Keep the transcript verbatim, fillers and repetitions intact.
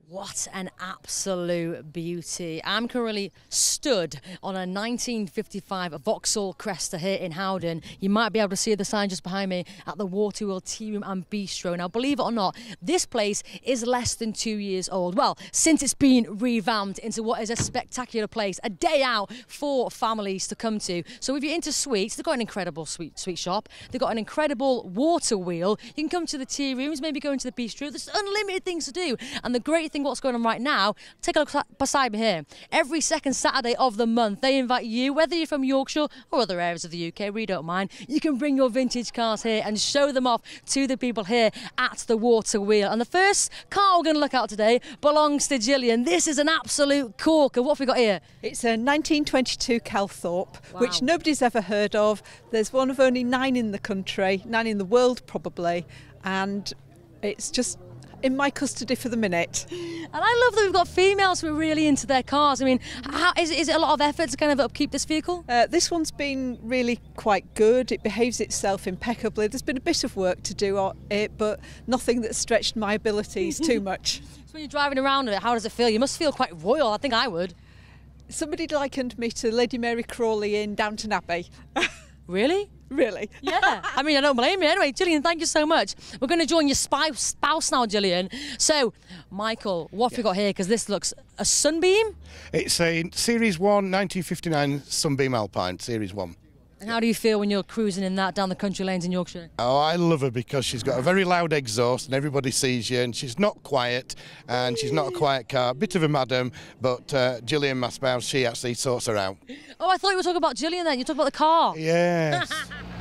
What an absolute beauty. I'm currently stood on a nineteen fifty-five Vauxhall Cresta here in Howden. You might be able to see the sign just behind me at the Waterwheel Tearoom and Bistro. Now, believe it or not, this place is less than two years old. Well, since it's been revamped into what is a spectacular place, a day out for families to come to. So if you're into sweets, they've got an incredible sweet sweet shop. They've got an incredible water wheel. You can come to the tea rooms, maybe go into the bistro. There's unlimited things to do. And the great thing what's going on right now, take a look beside me here. Every second Saturday of the month, they invite you, whether you're from Yorkshire or other areas of the U K, we don't mind, you can bring your vintage cars here and show them off to the people here at the water wheel. And the first car we're going to look at today belongs to Gillian. This is an absolute corker. What have we got here? It's a nineteen twenty-two Calthorpe, Wow. which nobody's ever heard of. There's one of only nine in the country, nine in the world probably, and it's just in my custody for the minute. And I love that we've got females who are really into their cars. I mean, how, is, is it a lot of effort to kind of upkeep this vehicle? Uh, this one's been really quite good. It behaves itself impeccably. There's been a bit of work to do on it, but nothing that stretched my abilities too much. So when you're driving around with it, how does it feel? You must feel quite royal. I think I would. Somebody likened me to Lady Mary Crawley in Downton Abbey. Really? Really? Yeah. I mean, I don't blame you. Anyway, Gillian, thank you so much. We're going to join your spouse, spouse now, Gillian. So, Michael, what have we got here? Because this looks a Sunbeam. It's a Series one, nineteen fifty-nine Sunbeam Alpine, Series one. And how do you feel when you're cruising in that down the country lanes in Yorkshire? Oh, I love her because she's got a very loud exhaust and everybody sees you, and she's not quiet, and she's not a quiet car. Bit of a madam, but uh, Gillian, my spouse, she actually sorts her out. Oh, I thought you were talking about Gillian then. You talked about the car. Yes.